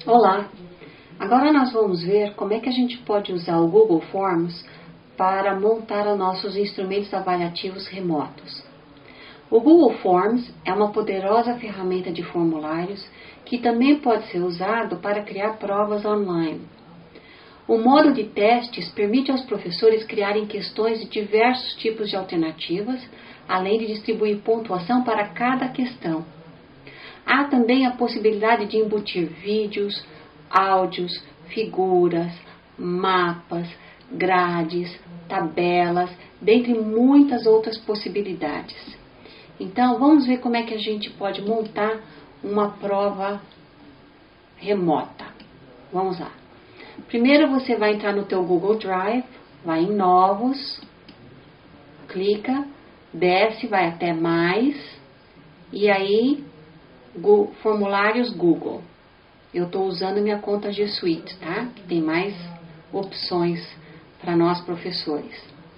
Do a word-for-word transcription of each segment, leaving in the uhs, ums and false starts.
Olá! Agora nós vamos ver como é que a gente pode usar o Google Forms para montar os nossos instrumentos avaliativos remotos. O Google Forms é uma poderosa ferramenta de formulários que também pode ser usado para criar provas online. O modo de testes permite aos professores criarem questões de diversos tipos de alternativas, além de distribuir pontuação para cada questão. Há também a possibilidade de embutir vídeos, áudios, figuras, mapas, grades, tabelas, dentre muitas outras possibilidades. Então, vamos ver como é que a gente pode montar uma prova remota. Vamos lá. Primeiro você vai entrar no teu Google Drive, vai em Novos, clica, desce, vai até Mais, e aí Go, Formulários Google. Eu estou usando minha conta G Suite, tá? Tem mais opções para nós professores.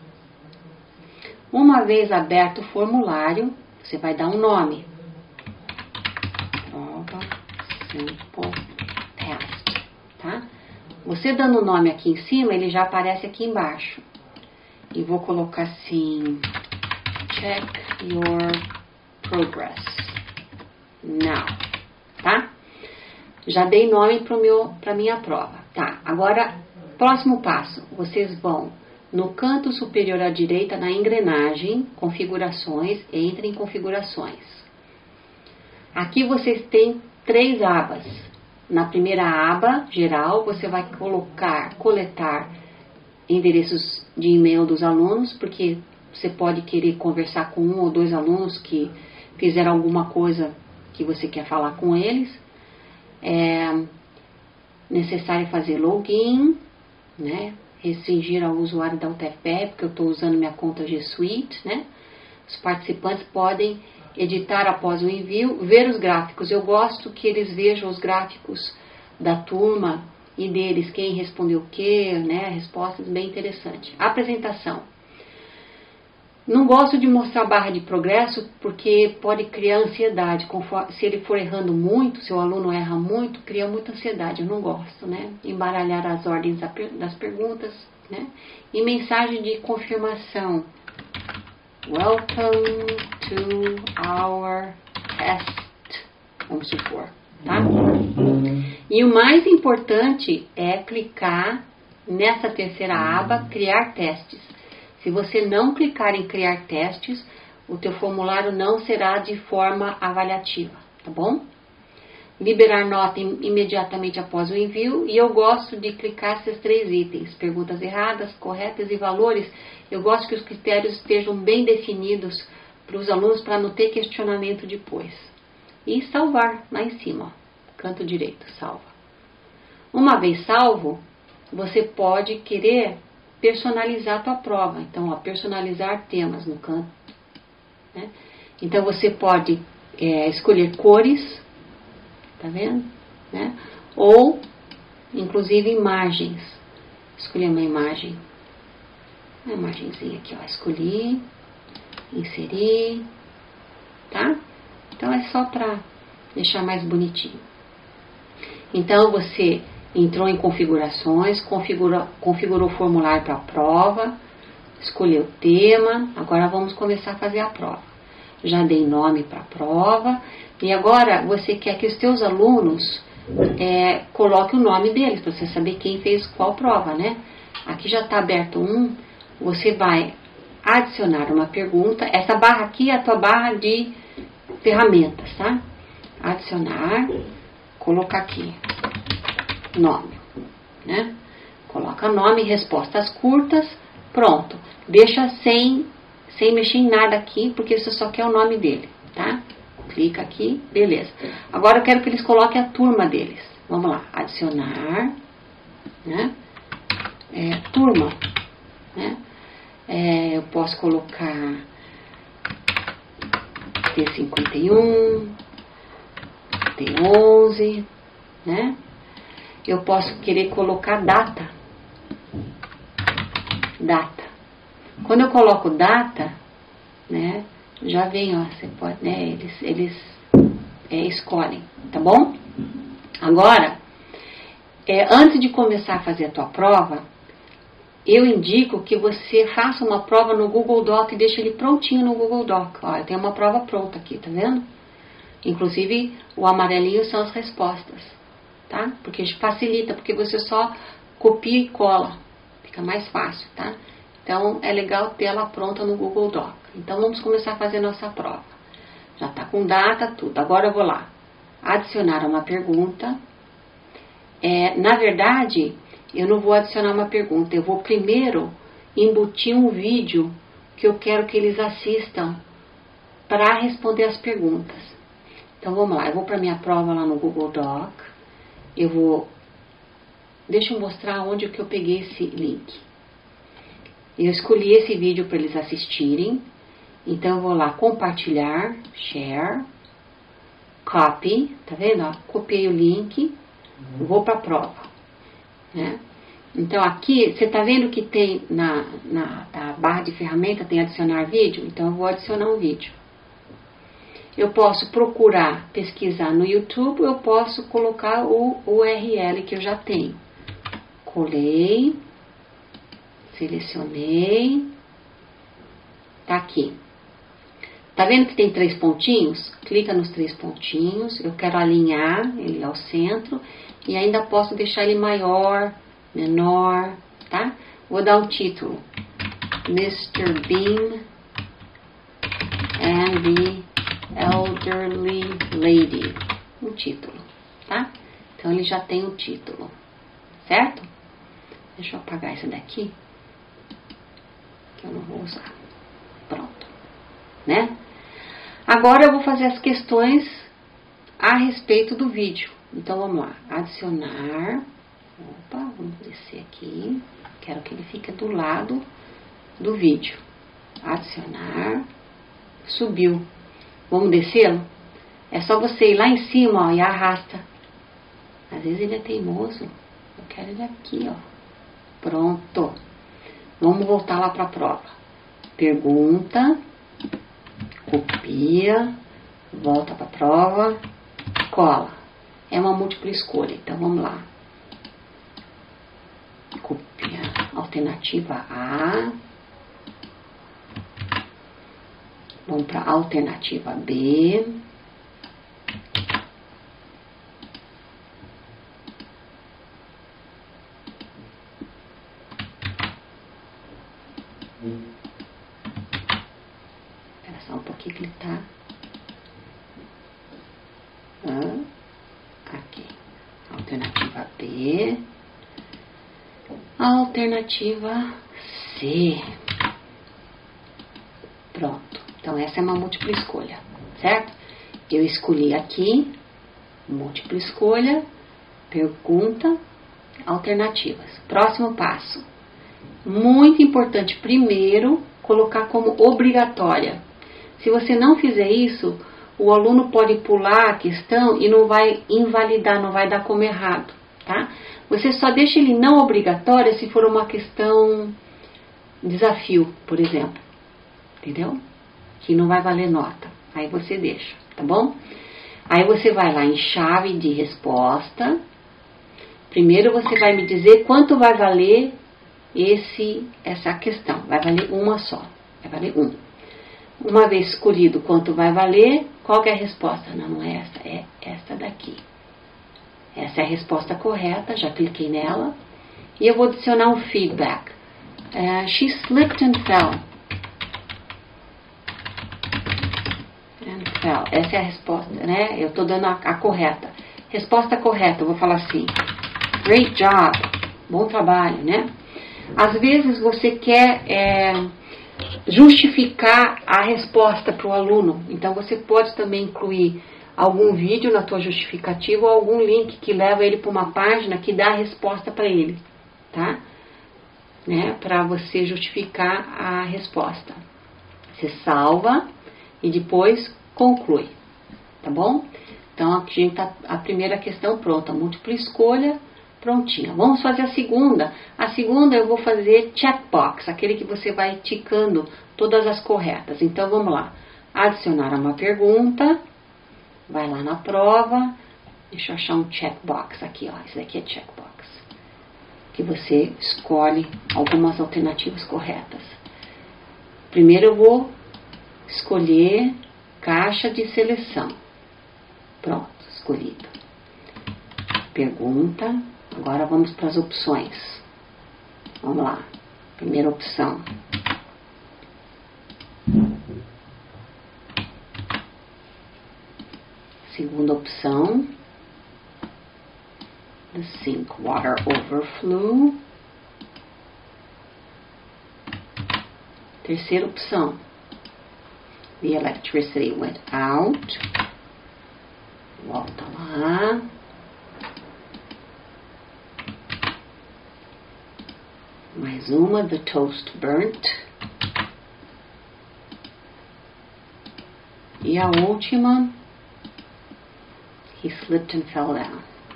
Uma vez aberto o formulário, você vai dar um nome. Prova Simple Test, tá? Você dando o nome aqui em cima, ele já aparece aqui embaixo. E vou colocar assim, check your progress now, tá? Já dei nome para a minha prova, tá? Agora, próximo passo, vocês vão no canto superior à direita, na engrenagem, configurações, entre em configurações. Aqui vocês têm três abas. Na primeira aba, geral, você vai colocar, coletar endereços de e-mail dos alunos, porque você pode querer conversar com um ou dois alunos que fizeram alguma coisa que você quer falar com eles. É necessário fazer login, né? Restringir ao usuário da U T F P R, porque eu estou usando minha conta G Suite, né? Os participantes podem editar após o envio, ver os gráficos. Eu gosto que eles vejam os gráficos da turma e deles, quem respondeu o quê, né? Respostas bem interessantes. Apresentação. Não gosto de mostrar barra de progresso porque pode criar ansiedade. Conforme, se ele for errando muito, se o aluno erra muito, cria muita ansiedade. Eu não gosto, né? Embaralhar as ordens das perguntas, né? E mensagem de confirmação. Welcome to our test. Vamos supor, tá? E o mais importante é clicar nessa terceira aba, criar testes. Se você não clicar em criar testes, o teu formulário não será de forma avaliativa, tá bom? Liberar nota imediatamente após o envio, e eu gosto de clicar esses três itens, perguntas erradas, corretas e valores. Eu gosto que os critérios estejam bem definidos para os alunos, para não ter questionamento depois. E salvar lá em cima, ó, canto direito, salva. Uma vez salvo, você pode querer personalizar a tua prova. Então, ó, personalizar temas no canto, né? Então, você pode é, escolher cores, tá vendo? Né? Ou, inclusive, imagens. Escolher uma imagem. Uma imagenzinha aqui, ó. Escolhi, inserir, tá? Então, é só para deixar mais bonitinho. Então, você entrou em configurações, configurou, configurou o formulário para a prova, escolheu o tema, agora vamos começar a fazer a prova. Já dei nome para a prova, e agora você quer que os teus alunos é, coloquem o nome deles, para você saber quem fez qual prova, né? Aqui já está aberto um, você vai adicionar uma pergunta, essa barra aqui é a tua barra de ferramentas, tá? Adicionar, colocar aqui nome, né? Coloca nome, respostas curtas, pronto. Deixa sem, sem mexer em nada aqui, porque você só quer o nome dele, tá? Clica aqui, beleza. Agora eu quero que eles coloquem a turma deles. Vamos lá, adicionar, né? É, turma, né? É, eu posso colocar T cinquenta e um, T onze, né? Eu posso querer colocar data. Data. Quando eu coloco data, né, já vem, ó, você pode, né, eles, eles é, escolhem, tá bom? Agora, é, antes de começar a fazer a tua prova, eu indico que você faça uma prova no Google Doc e deixe ele prontinho no Google Doc. Olha, tem uma prova pronta aqui, tá vendo? Inclusive, o amarelinho são as respostas, tá? Porque facilita, porque você só copia e cola. Fica mais fácil, tá? Então, é legal ter ela pronta no Google Doc. Então, vamos começar a fazer nossa prova. Já tá com data, tudo. Agora eu vou lá. Adicionar uma pergunta. É, na verdade, eu não vou adicionar uma pergunta. Eu vou primeiro embutir um vídeo que eu quero que eles assistam para responder as perguntas. Então, vamos lá. Eu vou para minha prova lá no Google Doc. Eu vou... Deixa eu mostrar onde que eu peguei esse link. Eu escolhi esse vídeo para eles assistirem. Então, eu vou lá, compartilhar, share, copy, tá vendo? Ó, copiei o link, vou para a prova, né? Então, aqui, você tá vendo que tem na, na, na barra de ferramenta, tem adicionar vídeo? Então, eu vou adicionar um vídeo. Eu posso procurar, pesquisar no YouTube, eu posso colocar o U R L que eu já tenho. Colei, selecionei, tá aqui. Tá vendo que tem três pontinhos? Clica nos três pontinhos, eu quero alinhar ele ao centro e ainda posso deixar ele maior, menor, tá? Vou dar um título. mister Bean and the Elderly Lady. Um título, tá? Então ele já tem um título, certo? Deixa eu apagar esse daqui, que eu não vou usar. Pronto, né? Agora eu vou fazer as questões a respeito do vídeo. Então vamos lá, adicionar. Opa, vamos descer aqui. Quero que ele fique do lado do vídeo. Adicionar. Subiu. Vamos descê-lo? É só você ir lá em cima, ó, e arrasta. Às vezes ele é teimoso. Eu quero ele aqui, ó. Pronto. Vamos voltar lá para a prova. Pergunta. Copia. Volta para a prova. Cola. É uma múltipla escolha. Então vamos lá. Copia. Alternativa A. Vamos para a alternativa B. Espera só um pouquinho que ele tá. Ah, aqui. Alternativa B. Alternativa C. Pronto. Então, essa é uma múltipla escolha, certo? Eu escolhi aqui, múltipla escolha, pergunta, alternativas. Próximo passo. Muito importante, primeiro, colocar como obrigatória. Se você não fizer isso, o aluno pode pular a questão e não vai invalidar, não vai dar como errado, tá? Você só deixa ele não obrigatória se for uma questão desafio, por exemplo. Entendeu? Que não vai valer nota. Aí você deixa, tá bom? Aí você vai lá em chave de resposta. Primeiro você vai me dizer quanto vai valer esse, essa questão. Vai valer uma só. Vai valer um. Uma vez escolhido quanto vai valer, qual que é a resposta? Não, não é essa, é essa daqui. Essa é a resposta correta, já cliquei nela. E eu vou adicionar um feedback. Uh, she slipped and fell. Essa é a resposta, né? Eu tô dando a, a correta. Resposta correta, eu vou falar assim. Great job. Bom trabalho, né? Às vezes você quer é, justificar a resposta para o aluno. Então você pode também incluir algum vídeo na tua justificativa ou algum link que leva ele para uma página que dá a resposta para ele, tá? Né? Para você justificar a resposta. Você salva e depois conclui, tá bom? Então aqui a gente tá a primeira questão pronta, múltipla escolha, prontinha. Vamos fazer a segunda. A segunda eu vou fazer checkbox, aquele que você vai ticando todas as corretas. Então vamos lá. Adicionar uma pergunta, vai lá na prova, deixa eu achar um checkbox aqui, ó. Esse daqui é checkbox. que você escolhe algumas alternativas corretas. Primeiro eu vou escolher caixa de seleção. Pronto, escolhido. Pergunta. Agora vamos para as opções. Vamos lá. Primeira opção. Segunda opção. The sink water overflow. Terceira opção. The electricity went out. Volta lá. Mais uma. The toast burnt. E a última. He slipped and fell down.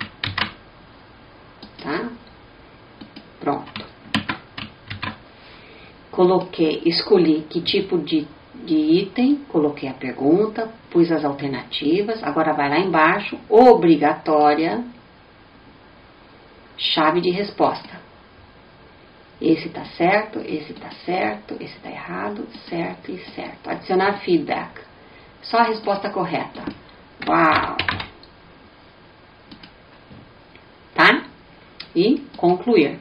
Tá? Pronto. Coloquei, escolhi que tipo de, de item, coloquei a pergunta, pus as alternativas, agora vai lá embaixo, obrigatória, chave de resposta. Esse tá certo, esse tá certo, esse tá errado, certo e certo. Adicionar feedback. Só a resposta correta. Uau! Tá? E concluir.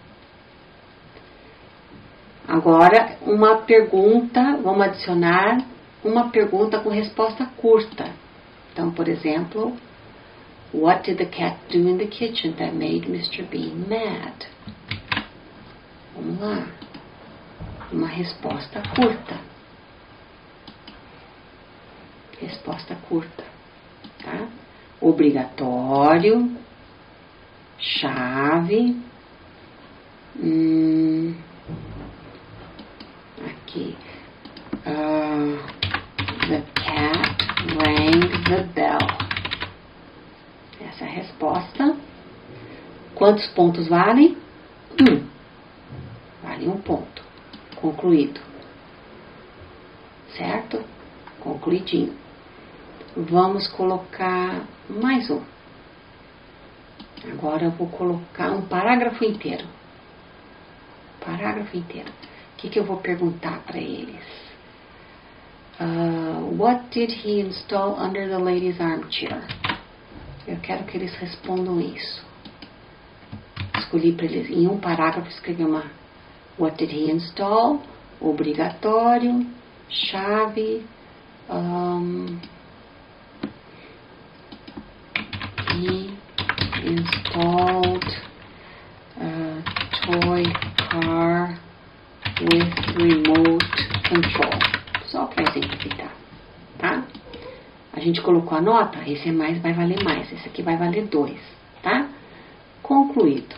Agora, uma pergunta, vamos adicionar uma pergunta com resposta curta. Então, por exemplo, what did the cat do in the kitchen that made mister Bean mad? Vamos lá. Uma resposta curta. Resposta curta. Tá? Obrigatório. Chave. Hum, aqui. Uh, the cat rang the bell. Essa é a resposta. Quantos pontos valem? Um. Vale um ponto. Concluído. Certo? Concluidinho. Vamos colocar mais um. Agora eu vou colocar um parágrafo inteiro. Parágrafo inteiro. O que, que eu vou perguntar para eles? Uh, what did he install under the lady's armchair? Eu quero que eles respondam isso. Escolhi para eles, em um parágrafo, escrever uma what did he install? Obrigatório. Chave. Um, he installed a toy car with remote control. Só para exemplificar, tá? A gente colocou a nota, esse é mais, vai valer mais, esse aqui vai valer dois, tá? Concluído.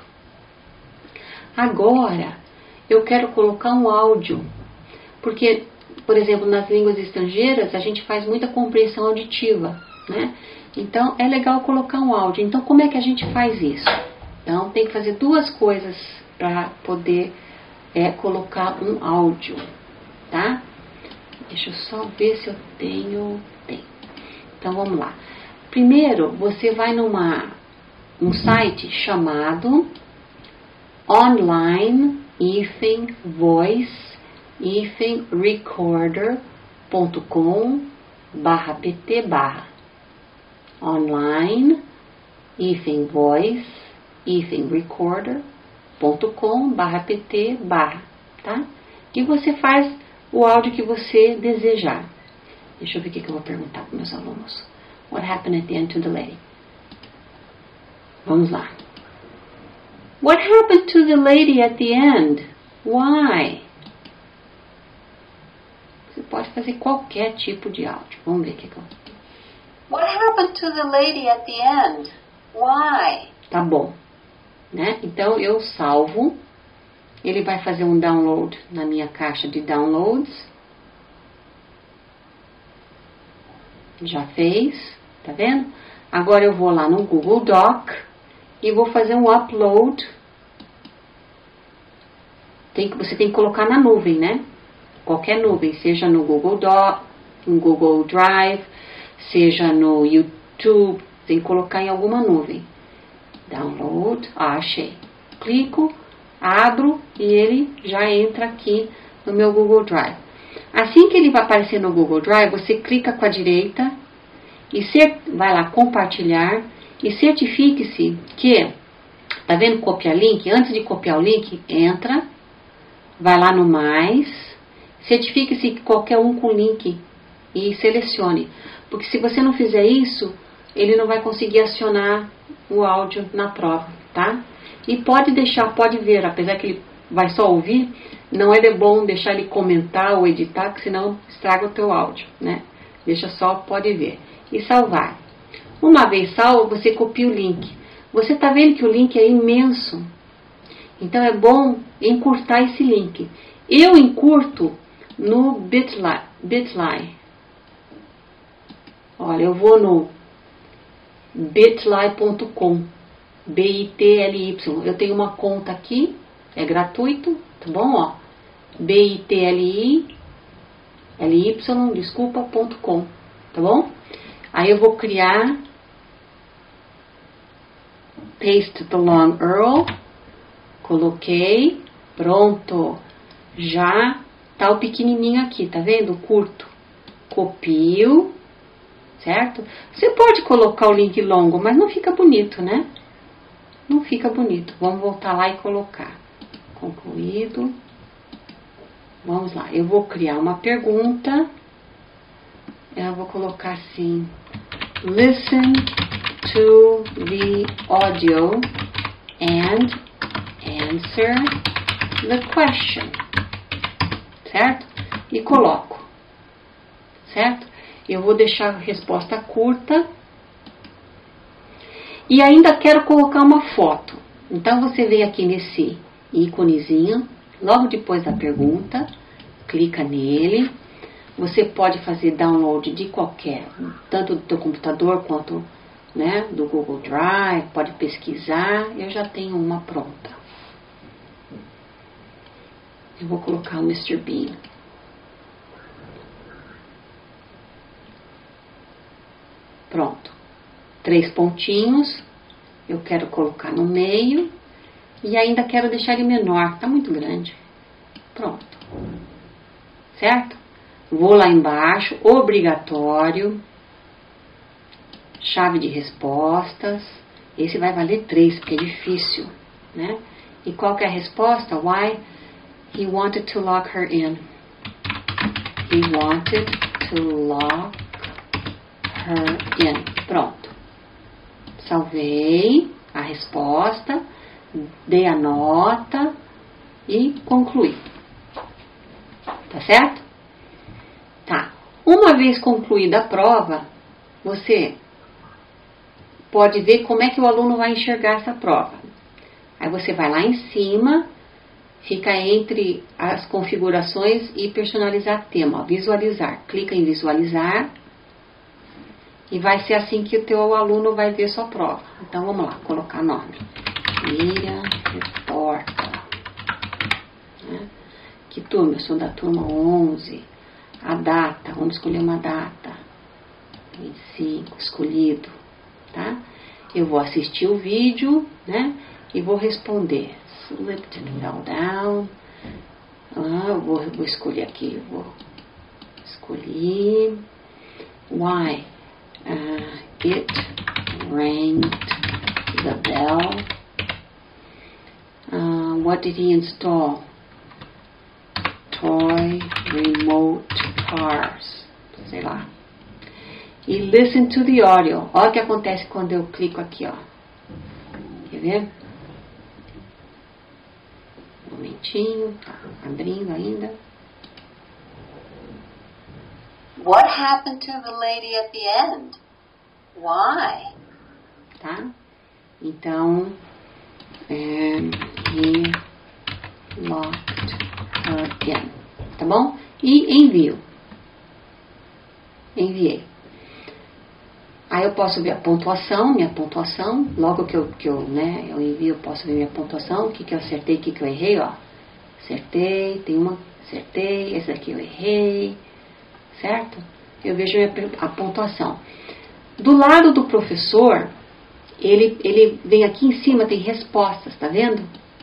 Agora, eu quero colocar um áudio, porque, por exemplo, nas línguas estrangeiras, a gente faz muita compreensão auditiva, né? Então, é legal colocar um áudio. Então, como é que a gente faz isso? Então, tem que fazer duas coisas para poder é, colocar um áudio, tá? Deixa eu só ver se eu tenho... Tem. Então, vamos lá. Primeiro, você vai numa um site chamado online voice recorder ponto com barra pt barra online voice recorder ponto com barra pt barra, tá? E você faz o áudio que você desejar. Deixa eu ver o que eu vou perguntar para meus alunos. What happened at the end to the lady? Vamos lá. What happened to the lady at the end? Why? Você pode fazer qualquer tipo de áudio. Vamos ver o que eu... What happened to the lady at the end? Why? Tá bom. Né? Então, eu salvo. Ele vai fazer um download na minha caixa de downloads. Já fez. Tá vendo? Agora eu vou lá no Google Doc e vou fazer um upload. Tem que, você tem que colocar na nuvem, né? Qualquer nuvem, seja no Google Doc, no Google Drive, seja no YouTube, tem que colocar em alguma nuvem. Download, ah, achei. clico, abro e ele já entra aqui no meu Google Drive. Assim que ele vai aparecer no Google Drive, você clica com a direita e cer- vai lá compartilhar e certifique-se que, tá vendo copiar link? Antes de copiar o link, entra, vai lá no mais, certifique-se que qualquer um com link e selecione. Porque se você não fizer isso, ele não vai conseguir acionar o áudio na prova, tá? E pode deixar, pode ver, apesar que ele vai só ouvir, não é bom deixar ele comentar ou editar, que senão estraga o teu áudio, né? Deixa só, pode ver. E salvar. Uma vez salvo, você copia o link. Você tá vendo que o link é imenso. Então é bom encurtar esse link. Eu encurto no Bitly. Bitly. Olha, eu vou no bitly ponto com. B I T L Y. Eu tenho uma conta aqui, é gratuito, tá bom? Ó, B I T L I L Y, desculpa, ponto com, tá bom? Aí eu vou criar paste the long U R L, coloquei, pronto, já tá o pequenininho aqui, tá vendo? Curto, copio, certo? Você pode colocar o link longo, mas não fica bonito, né? Não fica bonito. Vamos voltar lá e colocar. Concluído. Vamos lá. Eu vou criar uma pergunta. Eu vou colocar assim. Listen to the audio and answer the question. Certo? E coloco. Certo? Eu vou deixar a resposta curta. E ainda quero colocar uma foto. Então você vem aqui nesse íconezinho, logo depois da pergunta, clica nele. Você pode fazer download de qualquer, tanto do teu computador quanto, né, do Google Drive, pode pesquisar. Eu já tenho uma pronta. Eu vou colocar o mister Bean. Pronto. Três pontinhos, eu quero colocar no meio e ainda quero deixar ele menor, tá muito grande. Pronto. Certo? Vou lá embaixo, obrigatório, chave de respostas, esse vai valer três, porque é difícil, né? E qual que é a resposta? Why he wanted to lock her in. He wanted to lock her in. Pronto. Salvei a resposta, dei a nota e concluí. Tá certo? Tá. Uma vez concluída a prova, você pode ver como é que o aluno vai enxergar essa prova. Aí você vai lá em cima, fica entre as configurações e personalizar tema, ó, visualizar. Clica em visualizar. E vai ser assim que o teu aluno vai ver sua prova. Então, vamos lá, colocar nome. Miriam Repórter. Né? Que turma? Eu sou da turma onze. A data, vamos escolher uma data. vinte e cinco, escolhido. Tá? Eu vou assistir o vídeo, né? E vou responder. Select fell down. Ah, eu vou, vou escolher aqui. Eu vou escolher. Why? Uh, it rang the bell. Uh, what did he install? Toy remote cars. Sei lá. E listen to the audio. Olha o que acontece quando eu clico aqui, ó. Quer ver? Um momentinho. Tá abrindo ainda. What happened to the lady at the end? Why? Tá? Então, and he locked her in. Tá bom? E envio. Enviei. Aí eu posso ver a pontuação, minha pontuação. Logo que eu, que eu, né, eu envio, eu posso ver minha pontuação. O que, que eu acertei, o que, que eu errei, ó. Acertei, tem uma, acertei, esse aqui eu errei. Certo? Eu vejo a pontuação. Do lado do professor, ele, ele vem aqui em cima, tem respostas, tá vendo?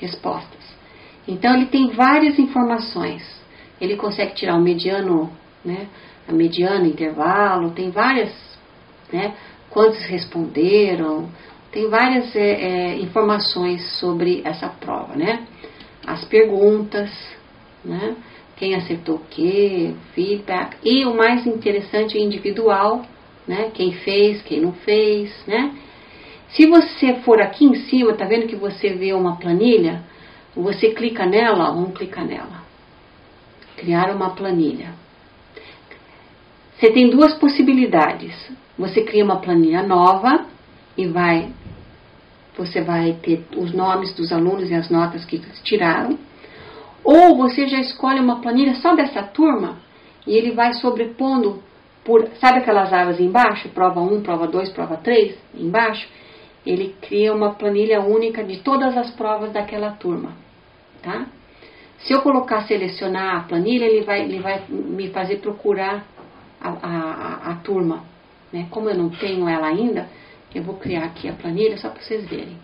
respostas. Então ele tem várias informações. Ele consegue tirar o mediano, né, a mediana, intervalo, tem várias, né, quantos responderam, tem várias é, é, informações sobre essa prova, né? As perguntas, né? Quem acertou o quê, feedback, e o mais interessante, individual, né? Quem fez, quem não fez, né? Se você for aqui em cima, tá vendo que você vê uma planilha? Você clica nela, ó, vamos clicar nela. Criar uma planilha. Você tem duas possibilidades. Você cria uma planilha nova e vai, você vai ter os nomes dos alunos e as notas que tiraram. Ou você já escolhe uma planilha só dessa turma e ele vai sobrepondo, por, sabe aquelas abas embaixo? Prova um, prova dois, prova três, embaixo. Ele cria uma planilha única de todas as provas daquela turma, tá? Se eu colocar selecionar a planilha, ele vai, ele vai me fazer procurar a, a, a turma, né? Como eu não tenho ela ainda, eu vou criar aqui a planilha só para vocês verem.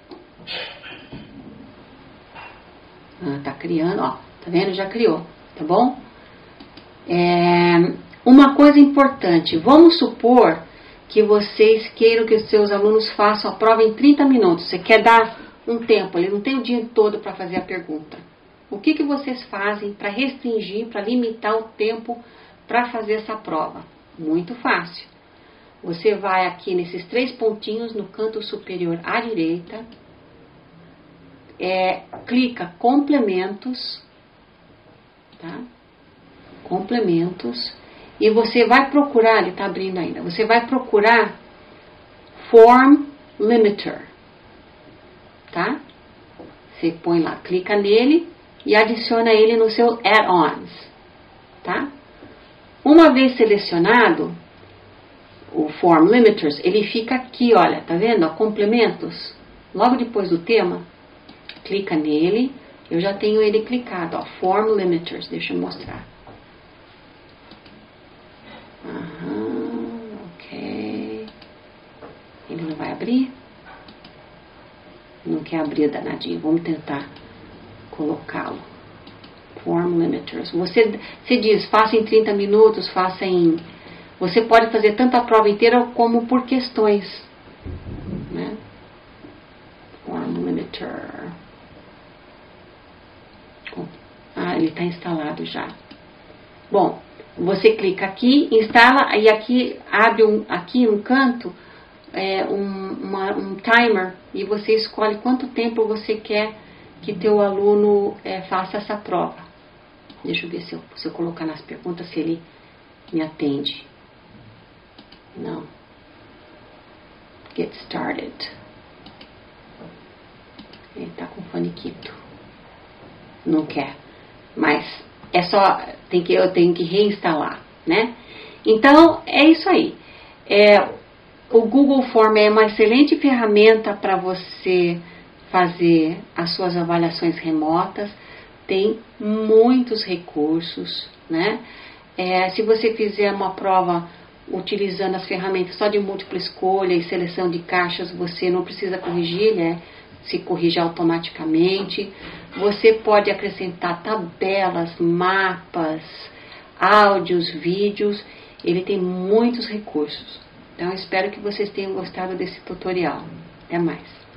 Ah, tá criando, ó, tá vendo? Já criou, tá bom? É, uma coisa importante, vamos supor que vocês queiram que os seus alunos façam a prova em trinta minutos. Você quer dar um tempo, ele não tem o dia todo para fazer a pergunta. O que, que vocês fazem para restringir, para limitar o tempo para fazer essa prova? Muito fácil. Você vai aqui nesses três pontinhos no canto superior à direita, é, clica complementos, tá? Complementos. E você vai procurar, ele está abrindo ainda, você vai procurar Form Limiter, tá? Você põe lá, clica nele e adiciona ele no seu add-ons, tá? Uma vez selecionado o Form Limiters, ele fica aqui, olha, tá vendo? Ó, complementos, logo depois do tema, clica nele, eu já tenho ele clicado, ó, Form Limiters, deixa eu mostrar. Aham, ok. Ele não vai abrir? Não quer abrir, danadinho. Vamos tentar colocá-lo. Form Limiters. Você, você diz, faça em trinta minutos, faça em... Você pode fazer tanto a prova inteira como por questões, né? Form Limiter. Ah, ele está instalado já. Bom, você clica aqui, instala, e aqui abre um, aqui no canto é, um, uma, um timer, e você escolhe quanto tempo você quer que teu aluno é, faça essa prova. Deixa eu ver se eu, se eu colocar nas perguntas se ele me atende. Não. Get started. Ele está com faniquito. Não quer. Mas é só, tem que, eu tenho que reinstalar, né? Então, é isso aí. É, o Google Form é uma excelente ferramenta para você fazer as suas avaliações remotas. Tem muitos recursos, né? É, se você fizer uma prova utilizando as ferramentas só de múltipla escolha e seleção de caixas, você não precisa corrigir, né? Se corrige automaticamente. Você pode acrescentar tabelas, mapas, áudios, vídeos. Ele tem muitos recursos. Então, eu espero que vocês tenham gostado desse tutorial. Até mais.